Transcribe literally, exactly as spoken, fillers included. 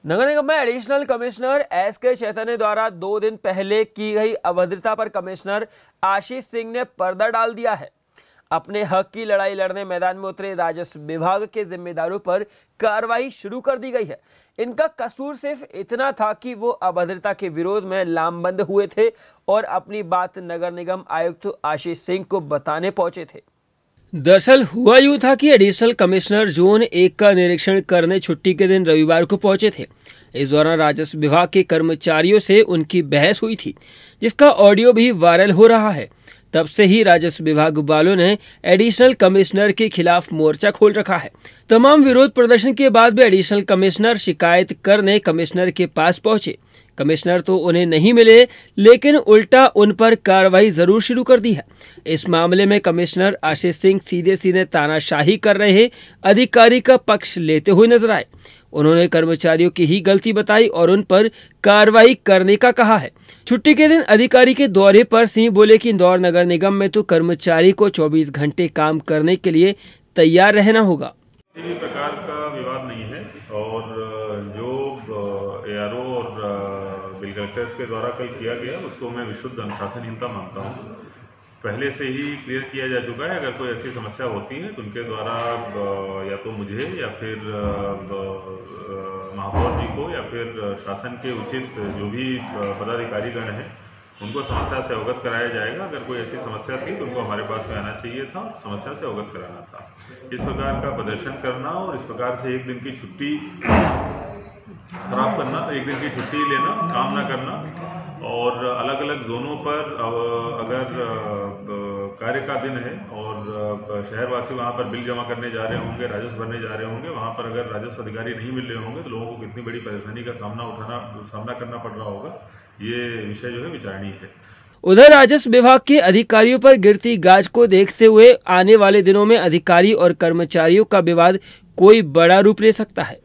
नगर निगम में additional commissioner S के चैतन्य द्वारा दो दिन पहले की गई अभद्रता पर कमिश्नर आशीष सिंह ने पर्दा डाल दिया है। अपने हक की लड़ाई लड़ने मैदान में उतरे राजस्व विभाग के जिम्मेदारों पर कार्रवाई शुरू कर दी गई है। इनका कसूर सिर्फ इतना था कि वो अभद्रता के विरोध में लामबंद हुए थे और अपनी बात नगर निगम आयुक्त आशीष सिंह को बताने पहुंचे थे। दरअसल हुआ यूं था कि एडिशनल कमिश्नर जोन एक का निरीक्षण करने छुट्टी के दिन रविवार को पहुंचे थे। इस दौरान राजस्व विभाग के कर्मचारियों से उनकी बहस हुई थी, जिसका ऑडियो भी वायरल हो रहा है। तब से ही राजस्व विभाग वालों ने एडिशनल कमिश्नर के खिलाफ मोर्चा खोल रखा है। तमाम विरोध प्रदर्शन के बाद भी एडिशनल कमिश्नर शिकायत करने कमिश्नर के पास पहुंचे। कमिश्नर तो उन्हें नहीं मिले, लेकिन उल्टा उन पर कार्रवाई जरूर शुरू कर दी है। इस मामले में कमिश्नर आशीष सिंह सीधे सीधे तानाशाही कर रहे अधिकारी का पक्ष लेते हुए नजर आए। उन्होंने कर्मचारियों की ही गलती बताई और उन पर कार्रवाई करने का कहा है। छुट्टी के दिन अधिकारी के दौरे पर सिंह बोले कि इंदौर नगर निगम में तो कर्मचारी को चौबीस घंटे काम करने के लिए तैयार रहना होगा। किसी भी प्रकार का विवाद नहीं है और जो एआरओ और बिल कलेक्टर्स के द्वारा कल किया गया उसको मैं विशुद्ध अनुशासनहीनता मानता हूँ। पहले से ही क्लियर किया जा चुका है, अगर कोई ऐसी समस्या होती है तो उनके द्वारा या तो मुझे या फिर महापौर जी को या फिर शासन के उचित जो भी पदाधिकारीगण हैं उनको समस्या से अवगत कराया जाएगा। अगर कोई ऐसी समस्या थी तो उनको हमारे पास में आना चाहिए था, समस्या से अवगत कराना था। इस प्रकार का प्रदर्शन करना और इस प्रकार से एक दिन की छुट्टी खराब करना, एक दिन की छुट्टी लेना, काम ना करना और अलग अलग जोनों पर अगर कार्य का दिन है और शहरवासी वहां पर बिल जमा करने जा रहे होंगे, राजस्व भरने जा रहे होंगे, वहां पर अगर राजस्व अधिकारी नहीं मिल रहे होंगे तो लोगों को कितनी बड़ी परेशानी का सामना उठाना सामना करना पड़ रहा होगा। ये विषय जो है विचारणीय है। उधर राजस्व विभाग के अधिकारियों पर गिरती गाज को देखते हुए आने वाले दिनों में अधिकारी और कर्मचारियों का विवाद कोई बड़ा रूप ले सकता है।